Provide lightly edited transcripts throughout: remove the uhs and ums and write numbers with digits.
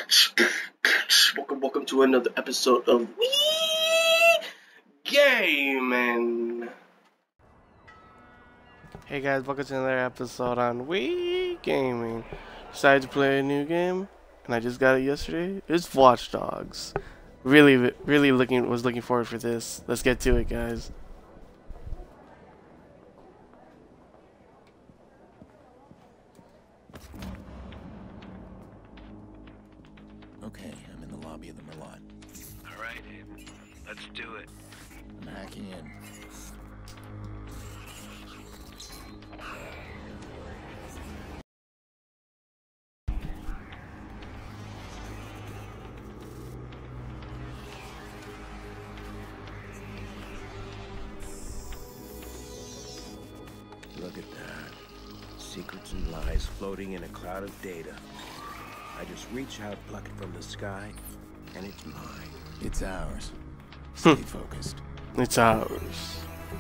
Welcome to another episode of Gaming. Hey guys, welcome to another episode on Gaming. Decided to play a new game, and I just got it yesterday. It's Watch Dogs. Really was looking forward for this. Let's get to it, guys. Okay, I'm in the lobby of the Merlot. Alright, let's do it. I'm hacking in. Look at that. Secrets and lies floating in a cloud of data. I just reach out, pluck it from the sky, and it's mine. It's ours. Stay focused. It's ours.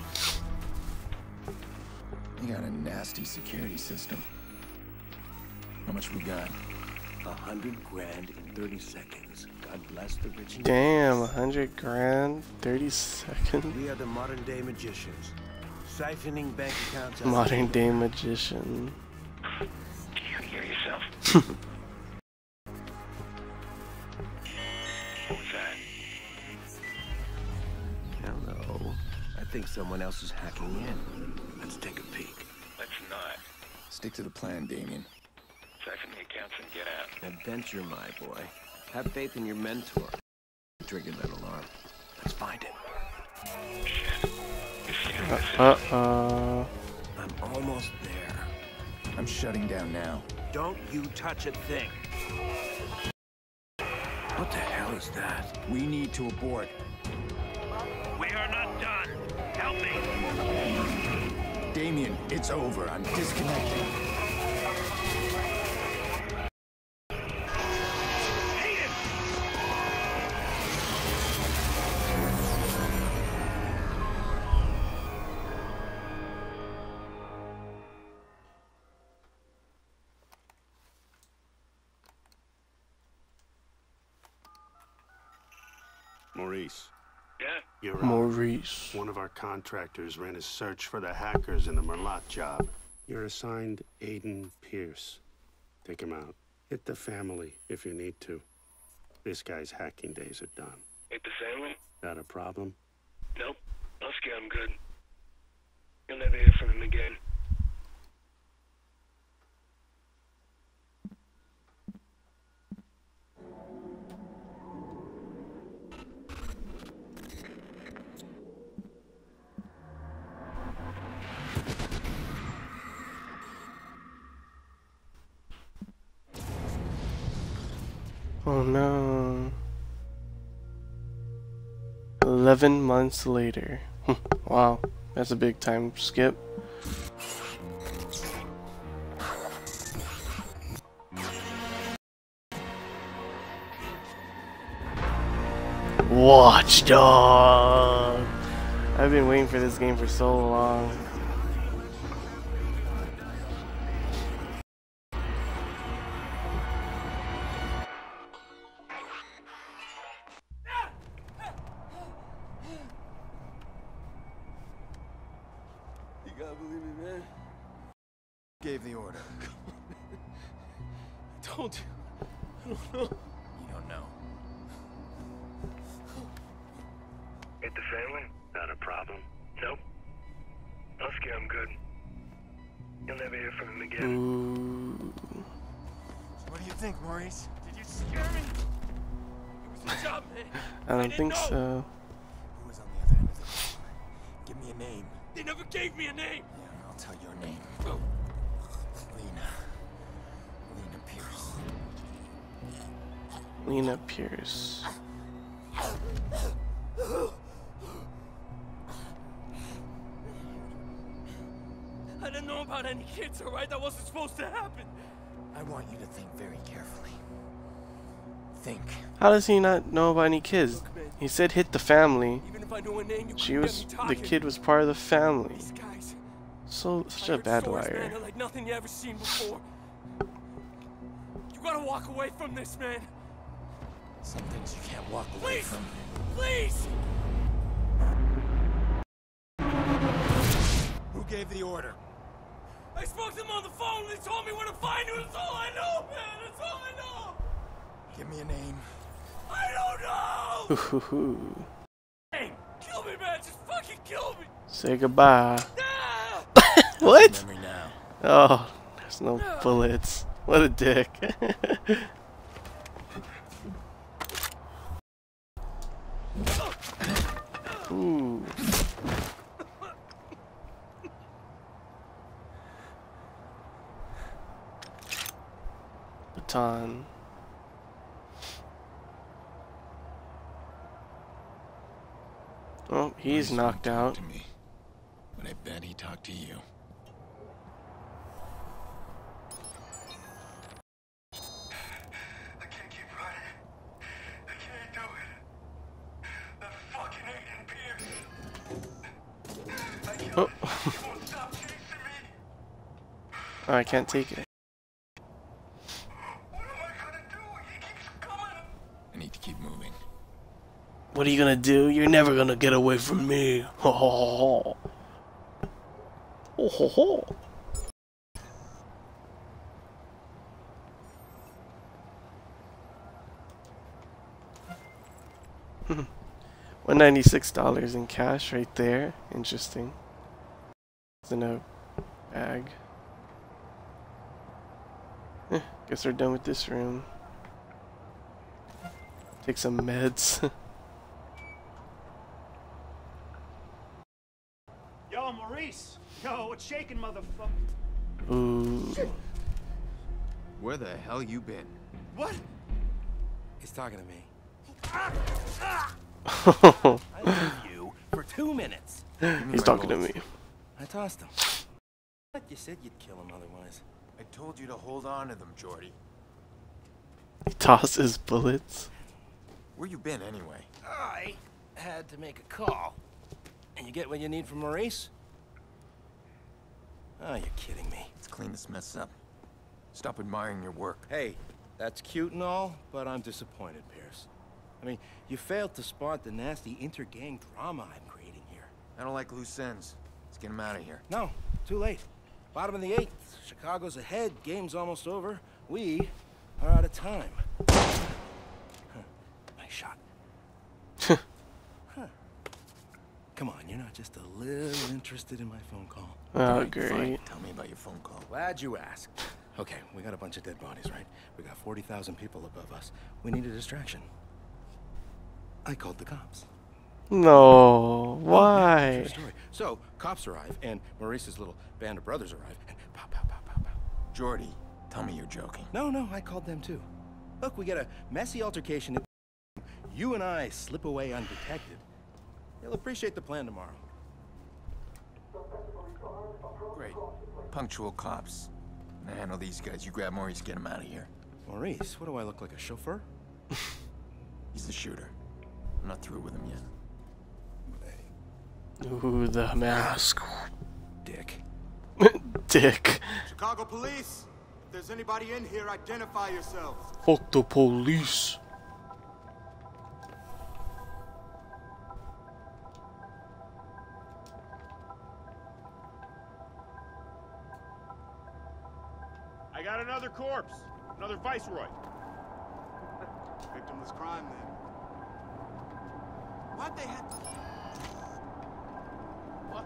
You got a nasty security system. How much we got? 100 grand in 30 seconds. God bless the rich and Damn, 100 grand, 30 seconds. We are the modern day magicians. Siphoning bank accounts. Modern day magician. Can you hear yourself? What was that? Hello. I think someone else is hacking in. Let's take a peek. Let's not. Stick to the plan, Damien. Siphon the accounts and get out. Adventure, my boy. Have faith in your mentor. Trigger that alarm. Let's find it. Shit. Uh-oh. I'm almost there. I'm shutting down now. Don't you touch a thing. What the hell is that? We need to abort. We are not done. Help me. Damien, it's over. I'm disconnecting. Maurice. Yeah? You're Maurice. One of our contractors ran a search for the hackers in the Merlot job. You're assigned Aiden Pierce. Take him out. Hit the family if you need to. This guy's hacking days are done. Hit the family? Got a problem? Nope. Oscar, I'm good. You'll never hear from him again. Oh no. 11 months later. Wow, that's a big time skip. Watch Dogs. I've been waiting for this game for so long. You gotta believe me, man. Gave the order. Don't. I don't know. You don't know. Hit the family? Not a problem. Nope. Oscar, I'm good. You'll never hear from him again. Ooh. What do you think, Maurice? Did you scare me? It was a job, man. I don't think so. Who was on the other end of the phone? Give me a name. They never gave me a name. Yeah, I'll tell your name. Lena. Lena Pierce. Lena Pierce. I didn't know about any kids, alright? That wasn't supposed to happen. I want you to think very carefully. Think. How does he not know about any kids? He said hit the family. Even if I knew a name, you She couldn't was get me the talking. kid was part of the family. These guys. Such I a heard bad stories, liar. Man, they're like nothing you ever seen before. You gotta walk away from this, man. Some things you can't walk away Please! from. Please! Who gave the order? I spoke to them on the phone and they told me where to find you. That's all I know, man. That's all I know. Give me a name. I don't know. Ooh. Hey, kill me, man. Just fucking kill me. Say goodbye. Ah! What? Memory now. Oh, there's no bullets. What a dick. Ooh. Baton. Oh, he's knocked out. To me, but I bet he talked to you. I can't keep running. I can't do it. That fucking Aiden Pierce. I killed Oh. him. He won't stop chasing me. Oh, I can't take it. What am I gonna do? He keeps coming. I need to keep moving. What are you gonna do? You're never gonna get away from me. Ho ho ho. Ho ho ho. $196 in cash right there. Interesting. It's in a bag. Guess we're done with this room. Take some meds. Yo, Maurice! Yo, what's shaking, motherfucker? Ooh. Where the hell you been? What? He's talking to me. He's I love you for 2 minutes. talking to me. I tossed him. But you said you'd kill him otherwise. I told you to hold on to them, Jordy. He tosses bullets. Where you been anyway? I had to make a call. And you get what you need from Maurice? Oh, you're kidding me. Let's clean this mess up. Stop admiring your work. Hey, that's cute and all, but I'm disappointed, Pierce. I mean, you failed to spot the nasty inter-gang drama I'm creating here. I don't like loose ends. Let's get him out of here. No, too late. Bottom of the 8th. Chicago's ahead. Game's almost over. We are out of time. Nice shot. Come on, you're not just a little interested in my phone call. Oh, Fine, great. fine. Tell me about your phone call. Glad you asked. Okay, we got a bunch of dead bodies, right? We got 40,000 people above us. We need a distraction. I called the cops. No, why? True story. So, cops arrive, and Maurice's little band of brothers arrive, and pow, pow, pow, pow, pow. Jordy, tell me you're joking. No, I called them too. Look, we get a messy altercation. You and I slip away undetected. They'll appreciate the plan tomorrow. Great. Punctual cops. I handle these guys. You grab Maurice, get him out of here. Maurice, what do I look like, a chauffeur? He's the shooter. I'm not through with him yet. Ooh, the mask. Dick. Dick. Chicago police. If there's anybody in here, identify yourselves. Fuck the police. I got another corpse. Another viceroy. Victimless crime, then. Why'd they have to... What?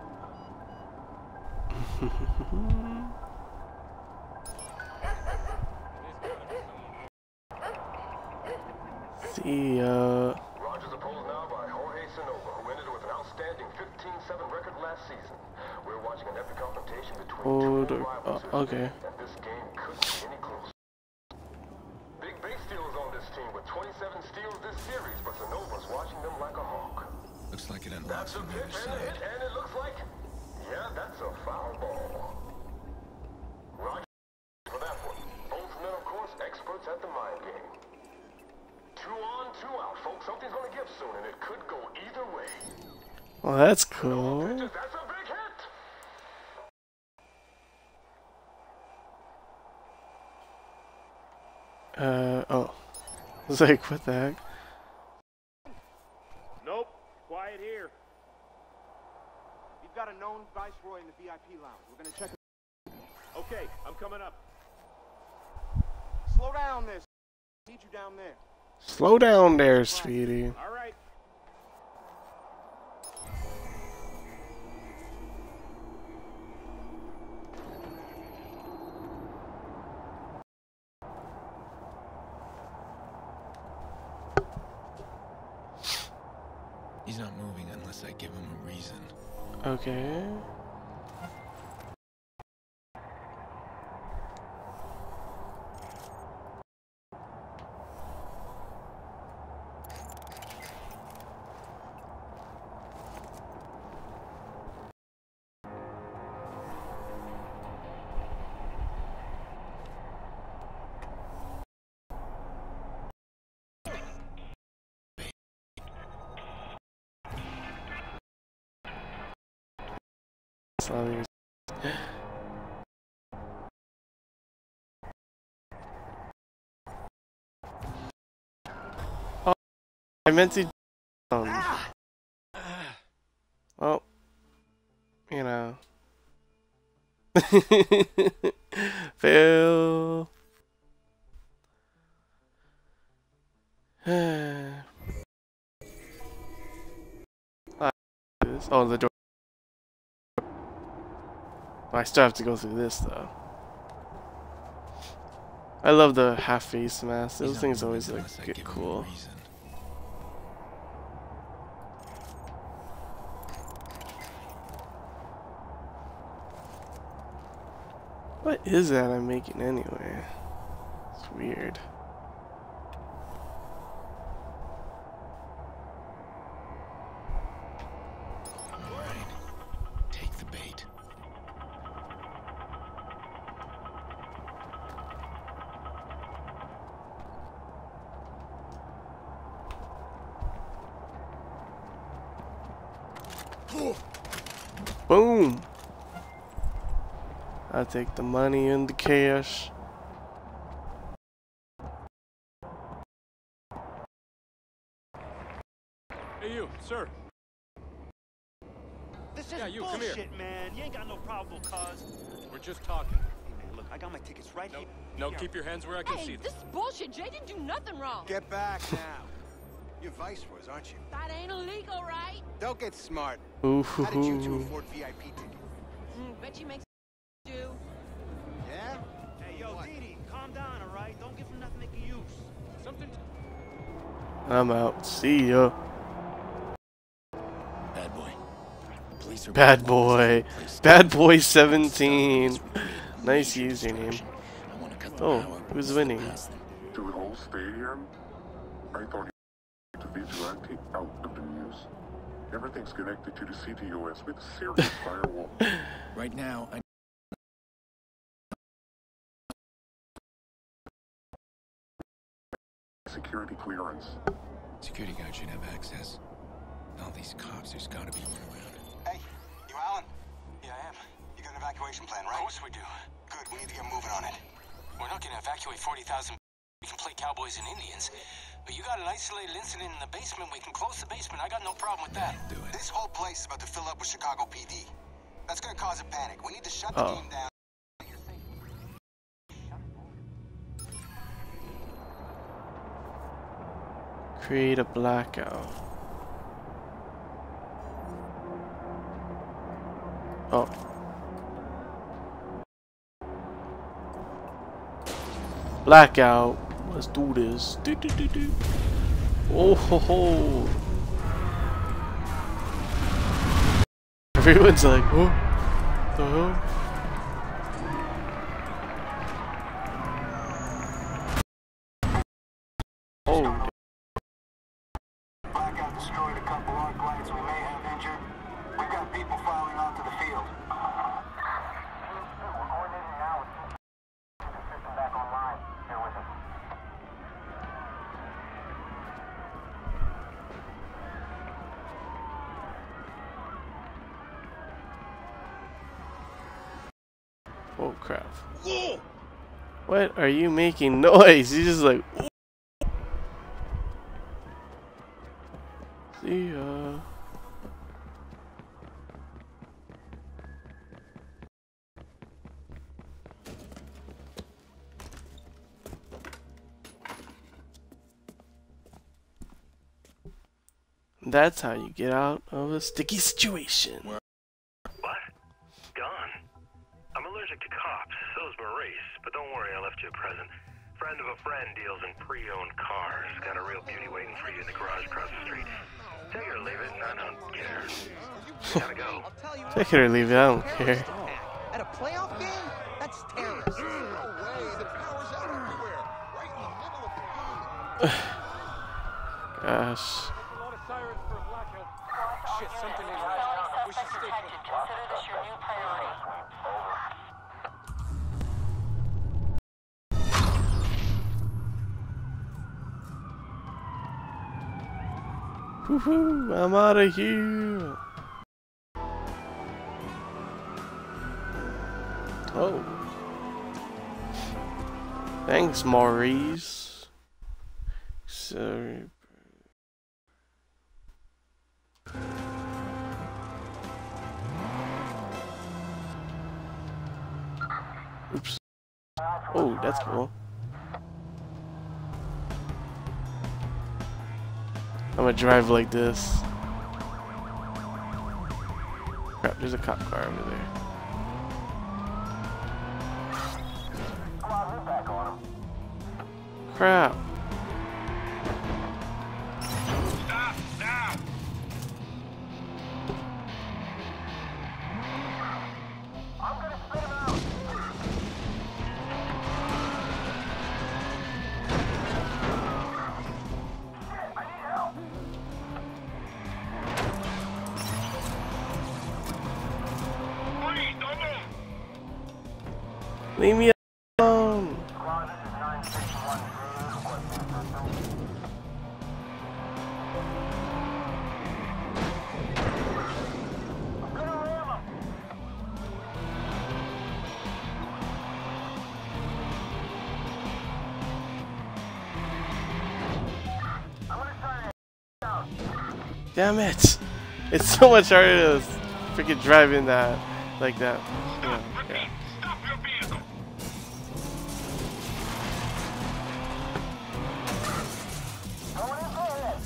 See ya. Rogers opposed now by Jorge Sonova, who ended with an outstanding 15-7 record last season. We're watching an epic confrontation between Oh, two rivals here, okay. and this game couldn't be any closer. Big base steals on this team with 27 steals this series, but Sonova's watching them like a hawk. Looks like it That's unlocks a from the pitch other and a hit, side. and it looks like, yeah, that's a foul ball. Rogers for that one. Both men, of course, experts at the mind game. 2 on, 2 out, folks. Something's gonna give soon, and it could go either way. Well, that's cool. Pitches, that's a big hit. Oh. I was like, what the heck? found Viceroy in the VIP lounge. We're gonna check. Okay, I'm coming up. Slow down there. Need you down there. Slow down there, sweetie. All right. He's not moving unless I give him a reason. Okay. Oh, I meant to. Well, you know. Fail. Oh, the door. I still have to go through this though. I love the half-face mask. Those things always get cool. What is that I'm making anyway? It's weird. Alright. Take the bait. Boom! I take the money and the cash. Hey, you, sir. This is Yeah, you, come here. bullshit, man. You ain't got no probable cause. We're just talking. Hey, man, look, I got my tickets right here. No, keep your hands where I can see Hey, them. this is bullshit. Jay didn't do nothing wrong. Get back now. You're viceroys, aren't you? That ain't illegal, right? Don't get smart. Ooh, How did you two afford VIP tickets? Bet you makes do. Yeah? Hey, yo, What? Didi, calm down, all right? Don't give him nothing they can use. Something. I'm out. See ya. Bad boy. Police are Bad boy. Bad boy 17. Nice username. Oh, who's winning? To the whole stadium? I thought he was a vigilante out of the news. Everything's connected to the CTOS with a serious firewall. Right now, I Security clearance. security guard should have access. All these cops, there's gotta be one around. Hey, you Alan? Yeah, I am. You got an evacuation plan, right? Of course we do. Good, we need to get moving on it. We're not gonna evacuate 40,000. We can play cowboys and Indians. But you got an isolated incident in the basement. We can close the basement. I got no problem with that. Do it. This whole place is about to fill up with Chicago PD. That's gonna cause a panic. We need to shut the game down. Create a blackout. Oh. Blackout. Let's do this. Do, do, do, do. Oh ho ho. Everyone's like, oh, the hell? Oh. Blackout destroyed a couple arc lights we may have injured. We've got people filing onto the field. We're coordinating now with the system back online. Here with us. Oh crap. What are you making noise? He's just like, ooh. See ya. That's how you get out of a sticky situation. What? Gone? I'm allergic to cops, so's Maurice, but don't worry, I left you a present. Friend of a friend deals in pre-owned cars. Got a real beauty waiting for you in the garage across the street. Take it or leave it, I don't care. Gotta go. Take it or leave it, I don't care. At a playoff game? That's terrorist. No way, the power's out everywhere. Right in the middle of the game. Gosh. A lot of sirens for a blackout. Shit, something ain't right. We should stay put. Consider this your new priority. Woohoo, I'm out of here. Oh. Thanks, Maurice. Sorry. Oops. Oh, that's cool. I'm gonna drive like this. Crap, there's a cop car over there. Crap. Stop now. I'm gonna spit him out. Shit, I need help. Please, don't move. Leave me alone. Squad, this is 961. I'm gonna ram him. I'm gonna try to down. Damn it. It's so much harder to freaking drive in that like that. Yeah, yeah. Stop your vehicle. Going in for it.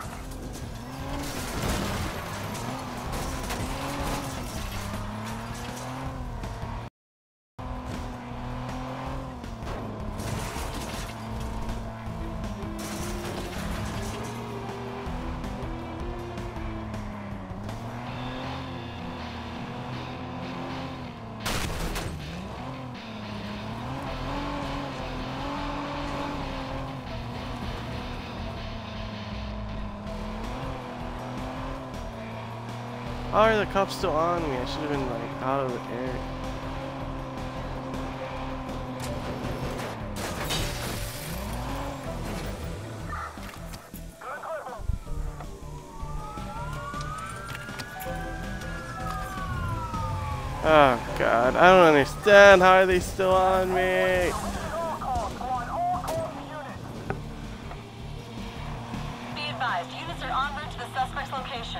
How are the cops still on me? I should have been like out of the area. Oh god, I don't understand. How are they still on me? Be advised, units are en route to the suspect's location.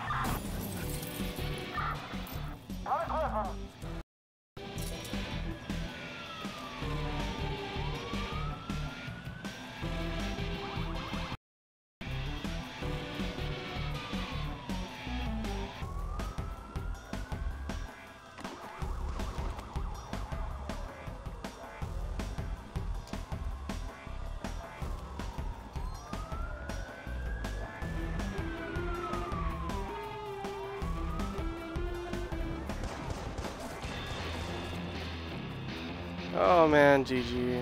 Oh man, GG.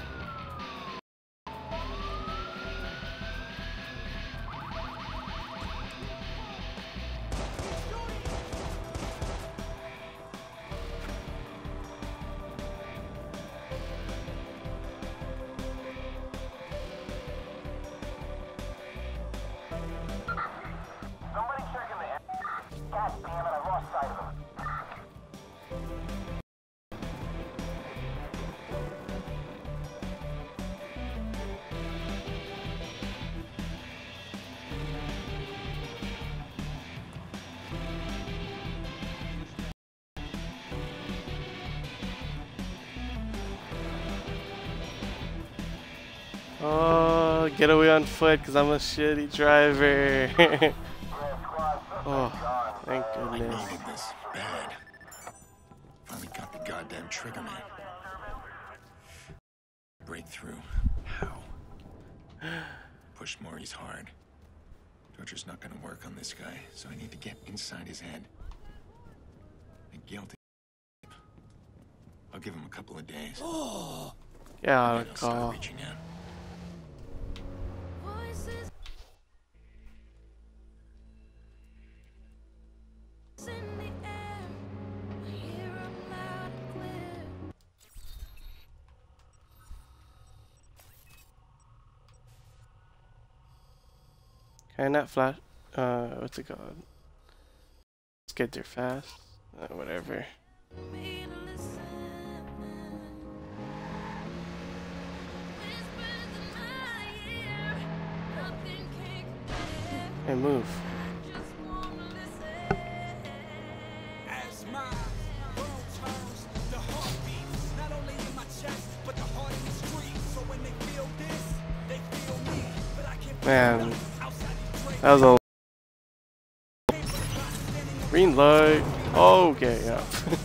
Somebody checking the. God damn it, I lost sight of him. Oh Oh, get away on foot because I'm a shitty driver. Oh, thank I goodness. needed this bad. Finally got the goddamn trigger, man. Breakthrough. How? Push Maury's hard. Torture's not gonna work on this guy, so I need to get inside his head. And guilty. I'll give him a couple of days. Yeah, I'll I'll start call. reaching out. Can I not flash? What's it called? Let's get there fast. Whatever. Hey, move. Man, that was a green light. Oh, okay, yeah.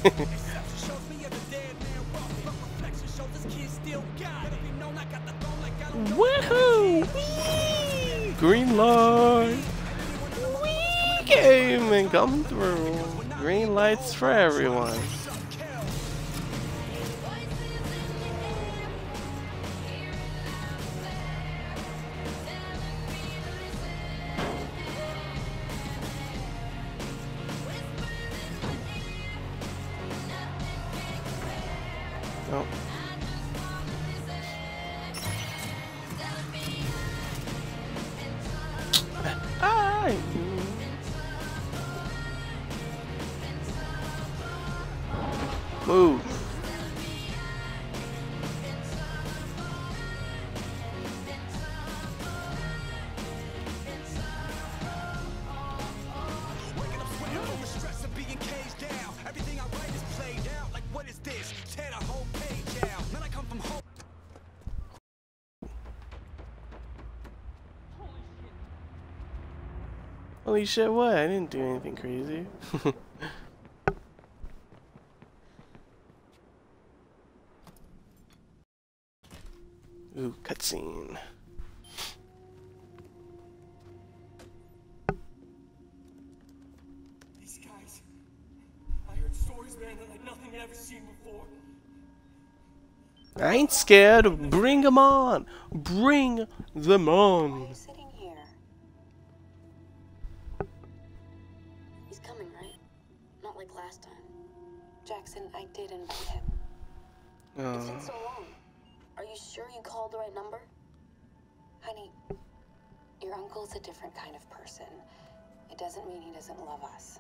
Woohoo! Whee! Green light. Whee! Gaming coming through. Green lights for everyone. Oh. Ah! Move. Holy shit, what? I didn't do anything crazy. Ooh, cutscene. These guys, I heard stories, man, that like nothing I've ever seen before. I ain't scared. Bring them on. Bring them on. He's coming, right? Not like last time. Jackson, I did invite him. It's been so long. Are you sure you called the right number? Honey, your uncle's a different kind of person. It doesn't mean he doesn't love us.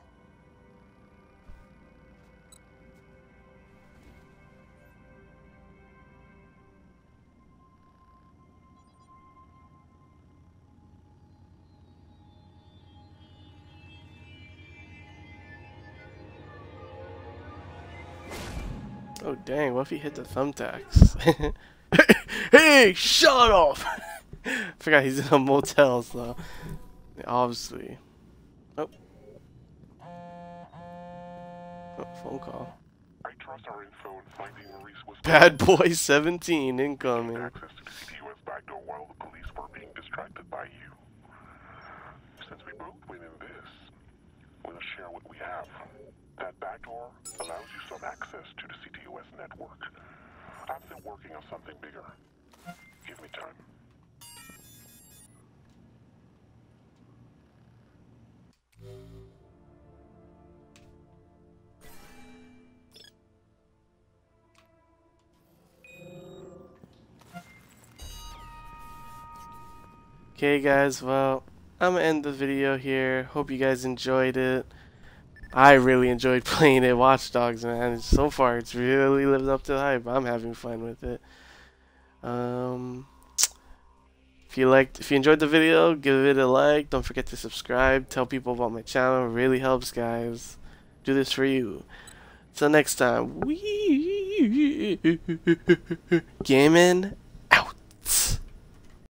Oh dang, what if he hit the thumbtacks? Hey, shut off! Forgot he's in a motel, so obviously. Oh. Oh, phone call. I trust our info in finding Maurice was Bad boy 17 incoming. access to the CTOS backdoor while the police were being distracted by you. Since we both win in this, we'll share what we have. That backdoor allows you some access to the CTOS network. I'm still working on something bigger. Give me time. Okay guys, well, I'm gonna end the video here. Hope you guys enjoyed it. I really enjoyed playing it. Watch Dogs, man. So far, it's really lived up to the hype. I'm having fun with it. If you enjoyed the video, give it a like. Don't forget to subscribe. Tell people about my channel. It really helps, guys. Do this for you. Till next time. Gaming